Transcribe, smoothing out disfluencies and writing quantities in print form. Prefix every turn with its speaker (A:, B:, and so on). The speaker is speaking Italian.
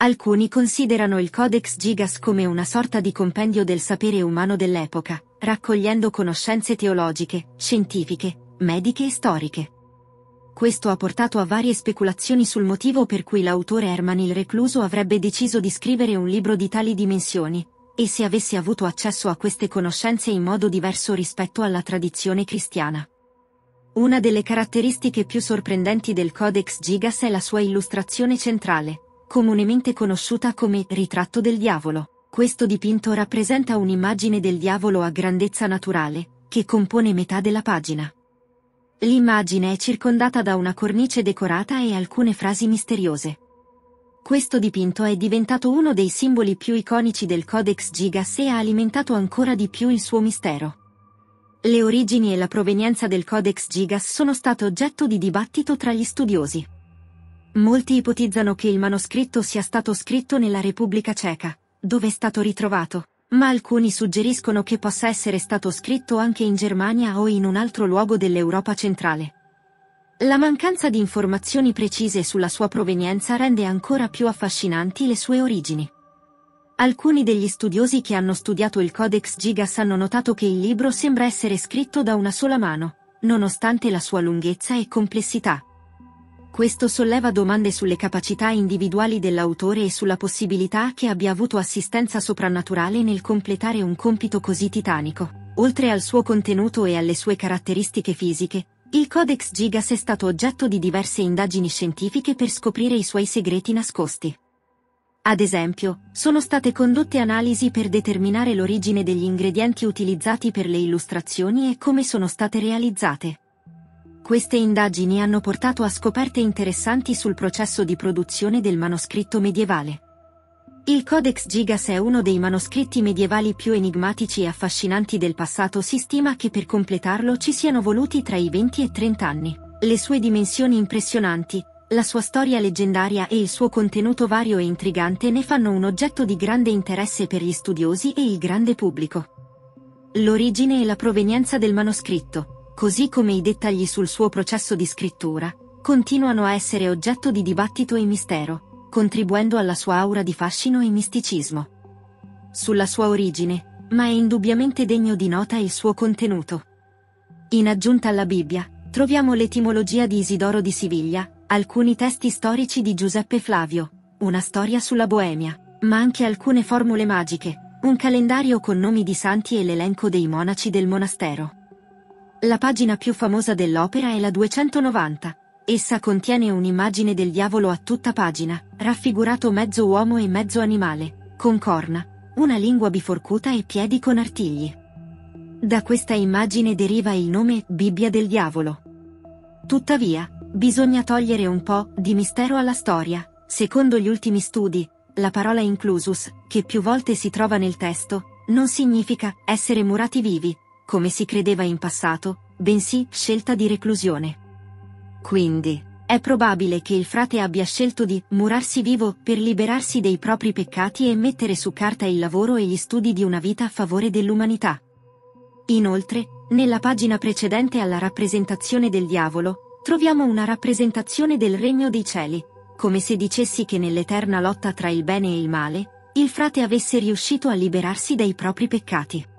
A: Alcuni considerano il Codex Gigas come una sorta di compendio del sapere umano dell'epoca, raccogliendo conoscenze teologiche, scientifiche, mediche e storiche. Questo ha portato a varie speculazioni sul motivo per cui l'autore Hermann il Recluso avrebbe deciso di scrivere un libro di tali dimensioni, e se avesse avuto accesso a queste conoscenze in modo diverso rispetto alla tradizione cristiana. Una delle caratteristiche più sorprendenti del Codex Gigas è la sua illustrazione centrale, comunemente conosciuta come ritratto del diavolo. Questo dipinto rappresenta un'immagine del diavolo a grandezza naturale, che compone metà della pagina. L'immagine è circondata da una cornice decorata e alcune frasi misteriose. Questo dipinto è diventato uno dei simboli più iconici del Codex Gigas e ha alimentato ancora di più il suo mistero. Le origini e la provenienza del Codex Gigas sono state oggetto di dibattito tra gli studiosi. Molti ipotizzano che il manoscritto sia stato scritto nella Repubblica Ceca, dove è stato ritrovato, ma alcuni suggeriscono che possa essere stato scritto anche in Germania o in un altro luogo dell'Europa centrale. La mancanza di informazioni precise sulla sua provenienza rende ancora più affascinanti le sue origini. Alcuni degli studiosi che hanno studiato il Codex Gigas hanno notato che il libro sembra essere scritto da una sola mano, nonostante la sua lunghezza e complessità. Questo solleva domande sulle capacità individuali dell'autore e sulla possibilità che abbia avuto assistenza soprannaturale nel completare un compito così titanico. Oltre al suo contenuto e alle sue caratteristiche fisiche, il Codex Gigas è stato oggetto di diverse indagini scientifiche per scoprire i suoi segreti nascosti. Ad esempio, sono state condotte analisi per determinare l'origine degli ingredienti utilizzati per le illustrazioni e come sono state realizzate. Queste indagini hanno portato a scoperte interessanti sul processo di produzione del manoscritto medievale. Il Codex Gigas è uno dei manoscritti medievali più enigmatici e affascinanti del passato. Si stima che per completarlo ci siano voluti tra i 20 e 30 anni. Le sue dimensioni impressionanti, la sua storia leggendaria e il suo contenuto vario e intrigante ne fanno un oggetto di grande interesse per gli studiosi e il grande pubblico. L'origine e la provenienza del manoscritto, così come i dettagli sul suo processo di scrittura, continuano a essere oggetto di dibattito e mistero, contribuendo alla sua aura di fascino e misticismo. Sulla sua origine, ma è indubbiamente degno di nota il suo contenuto. In aggiunta alla Bibbia, troviamo l'etimologia di Isidoro di Siviglia, alcuni testi storici di Giuseppe Flavio, una storia sulla Boemia, ma anche alcune formule magiche, un calendario con nomi di santi e l'elenco dei monaci del monastero. La pagina più famosa dell'opera è la 290. Essa contiene un'immagine del diavolo a tutta pagina, raffigurato mezzo uomo e mezzo animale, con corna, una lingua biforcuta e piedi con artigli. Da questa immagine deriva il nome Bibbia del diavolo. Tuttavia, bisogna togliere un po' di mistero alla storia. Secondo gli ultimi studi, la parola inclusus, che più volte si trova nel testo, non significa essere murati vivi, come si credeva in passato, bensì scelta di reclusione. Quindi, è probabile che il frate abbia scelto di murarsi vivo per liberarsi dei propri peccati e mettere su carta il lavoro e gli studi di una vita a favore dell'umanità. Inoltre, nella pagina precedente alla rappresentazione del diavolo, troviamo una rappresentazione del regno dei cieli, come se dicessi che nell'eterna lotta tra il bene e il male, il frate avesse riuscito a liberarsi dai propri peccati.